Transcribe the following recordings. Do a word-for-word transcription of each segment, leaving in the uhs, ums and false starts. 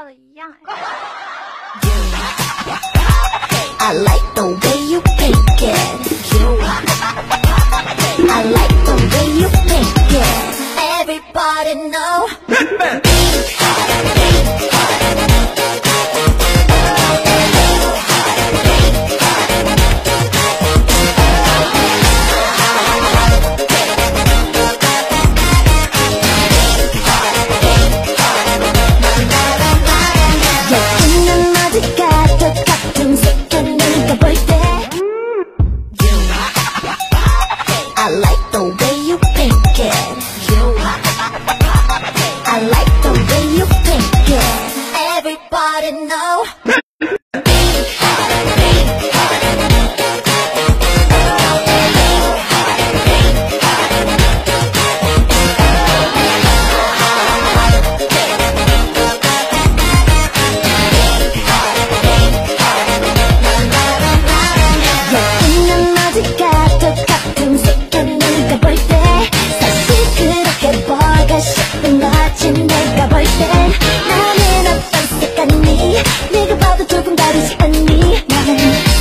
的一样哎。 I like the way you make it. You. I like the way you make it. Everybody know. I like the way you make it. You. I like the way you make it. Everybody know. 내가 볼 땐 나는 어떤 색깔니 네가 봐도 조금 다르지 않니 나는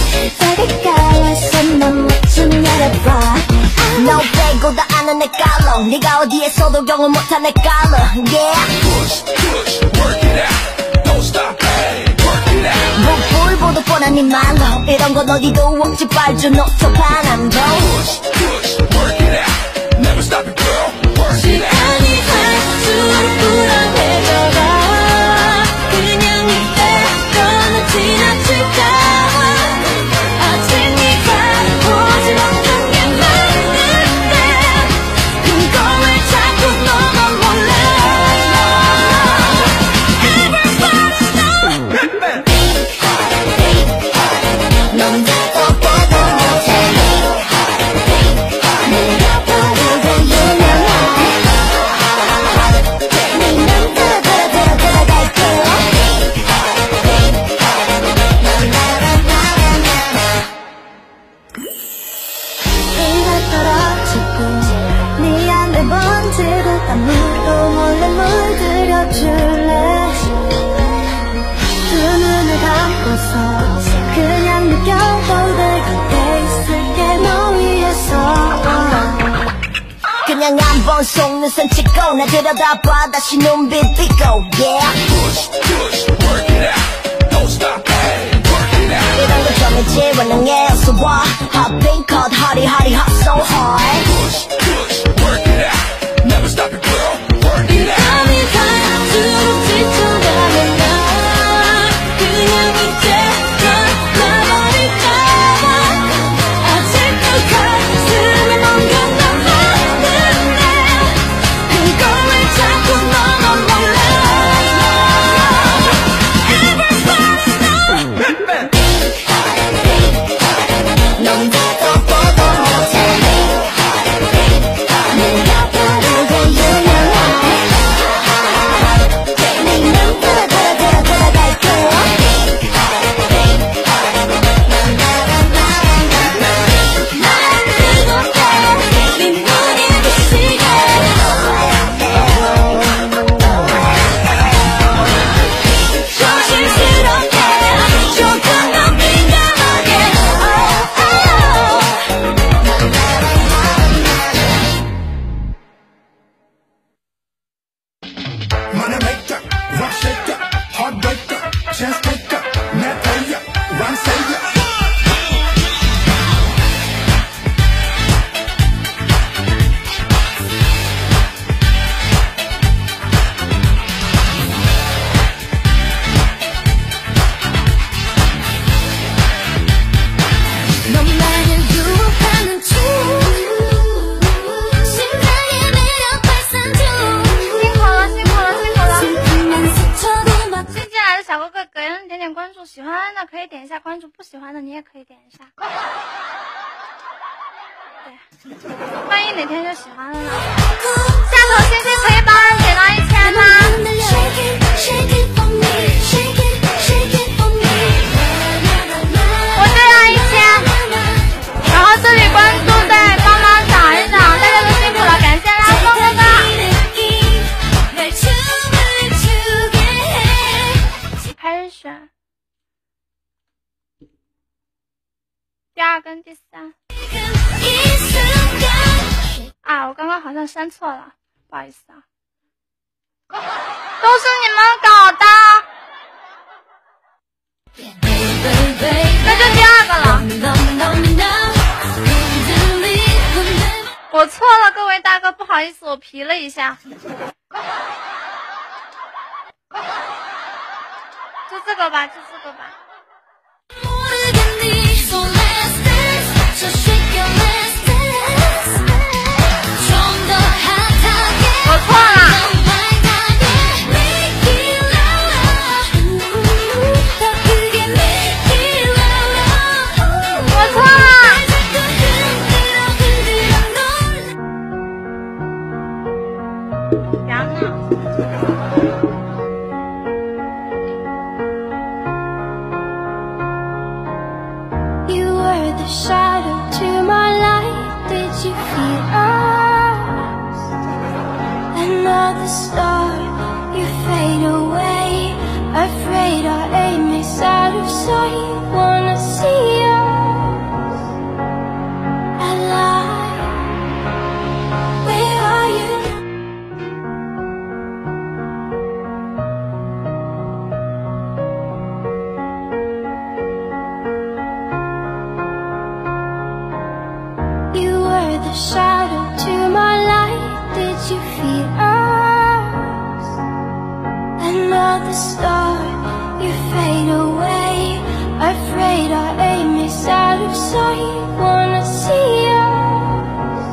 다가가와서 넌 좀 열어봐 너 빼고 다 아는 내 깔롱 네가 어디에서도 경험 못한 내 깔롱 Yeah Push, push, work it out Don't stop, hey, work it out 목불보도 뻔한 네 말로 이런 건 어디도 없지 빨주 녹초 반함도 Push, push, work it out Never stop it girl, work it out 시간이 갈수록 불안해져가 그냥 이대로는 지나칠까 아직 네가 보지 못한 게 많은데 그걸 왜 자꾸 너만 몰라 넌 나도 보도 못해 내가 바로 유명해 아무도 몰래 물들여줄래 두 눈을 감고서 그냥 느껴도 돼 곁에 있을게 너 위해서 그냥 한번 속눈썹 찍고 나 들여다봐 다시 눈빛 삐고 Yeah Push, push, work it out Don't stop, hey, work it out 이런 거 정해지 원능해 어서 와 Hot pink, hot, hotty, hotty, hot so hard Push, push, work it out Never stop it girl, work it out 밤이 갈수록 지쳐가는 나 그냥 이제 널 놔버릴까 아직도 가슴에 넘겨놔하는데 그걸 왜 자꾸 너만 몰라 Everybody know 넌 나도 보도 못해 내가 바로 그 유명해 Money maker, rock shaker, heartbreaker, chance taker, mad player, rhyme savior. 너만을 유혹하는 춤 심장의 매력 발산 중 新进来的小哥哥给人点点关注，喜欢的可以点一下关注，不喜欢的你也可以点一下。对，万一哪天就喜欢了呢？下头星星可以帮人点到一千吗？我对到一千，然后这里关注再帮忙涨一涨，大家都辛苦了，感谢拉风哥哥。 第二跟第三。啊，我刚刚好像删错了，不好意思啊。都是你们搞的。那就第二个了。我错了，各位大哥，不好意思，我皮了一下。就这个吧，就这个吧。我错了。我错了。杨呢？ The shadow to my light, did you feel us? Another star, you fade away. Afraid our aim is out of sight. Wanna see us alive? Where are you? The shadow to my light, did you feel us? Another star, you fade away. Afraid our aim is out of sight. Wanna see us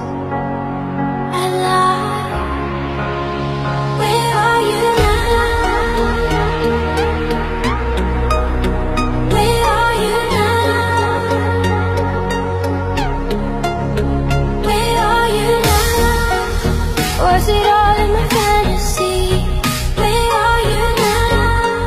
alive? Where are you now? Where are you now? Was it all in my fantasy? Where are you now?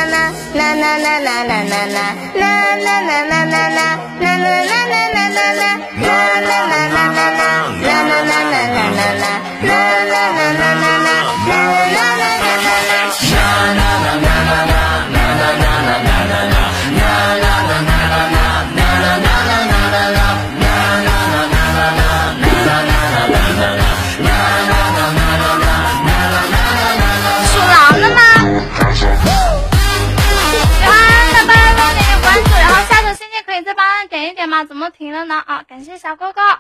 怎么停了呢？啊，感谢小哥哥，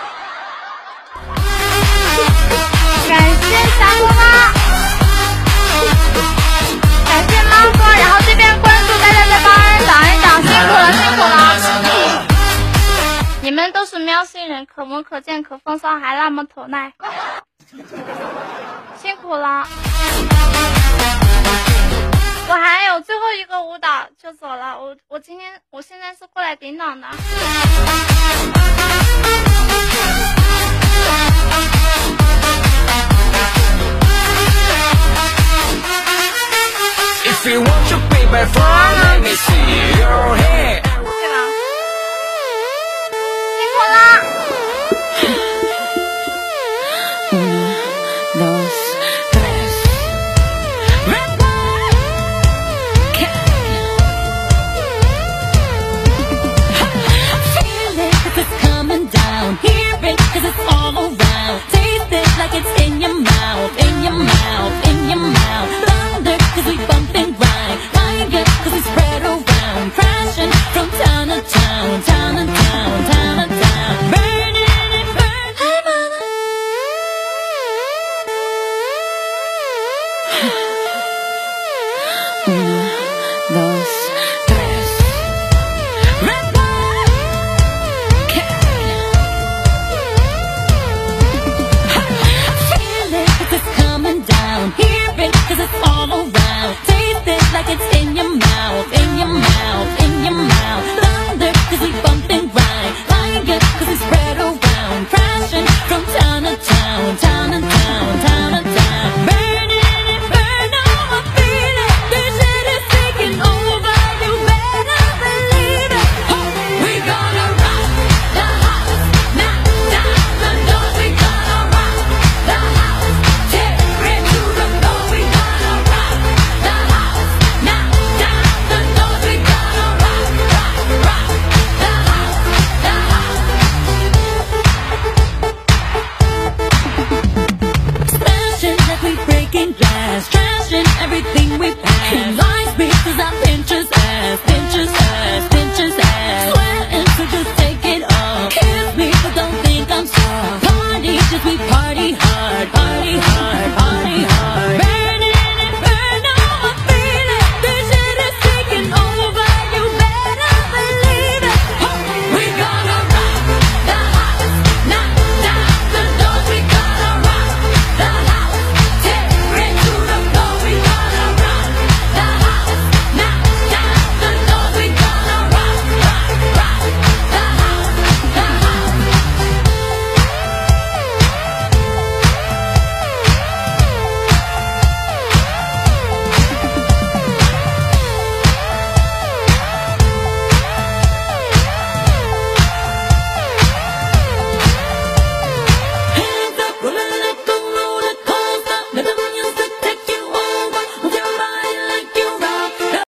感谢小哥哥，感谢猫哥，然后这边关注大家再帮人涨一涨，辛苦了辛苦了，你们都是喵星人，可萌可见可风骚，还那么头耐，辛苦了。我还有最后一个舞蹈就走了，我我今天我现在是过来顶档的。